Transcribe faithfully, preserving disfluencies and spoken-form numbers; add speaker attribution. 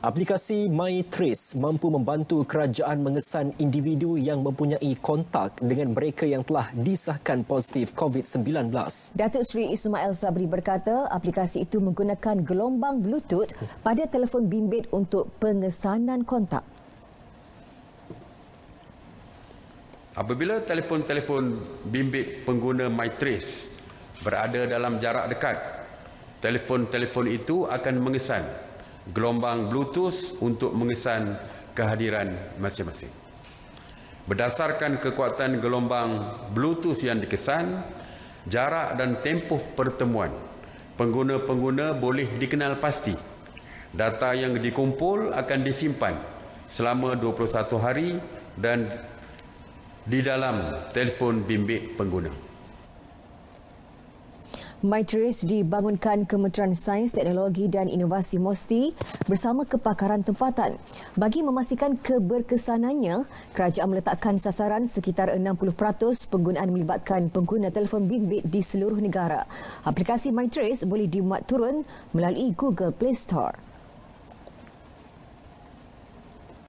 Speaker 1: Aplikasi MyTrace mampu membantu kerajaan mengesan individu yang mempunyai kontak dengan mereka yang telah disahkan positif COVID sembilan belas.
Speaker 2: Datuk Seri Ismail Sabri berkata aplikasi itu menggunakan gelombang Bluetooth pada telefon bimbit untuk pengesanan kontak.
Speaker 3: Apabila telefon-telefon bimbit pengguna MyTrace berada dalam jarak dekat, telefon-telefon itu akan mengesan gelombang Bluetooth untuk mengesan kehadiran masing-masing. Berdasarkan kekuatan gelombang Bluetooth yang dikesan, jarak dan tempoh pertemuan pengguna-pengguna boleh dikenal pasti. Data yang dikumpul akan disimpan selama dua puluh satu hari dan di dalam telefon bimbit pengguna.
Speaker 2: MyTrace dibangunkan Kementerian Sains, Teknologi dan Inovasi MOSTI bersama kepakaran tempatan. Bagi memastikan keberkesanannya, kerajaan meletakkan sasaran sekitar enam puluh peratus penggunaan melibatkan pengguna telefon bimbit di seluruh negara. Aplikasi MyTrace boleh dimuat turun melalui Google Play Store.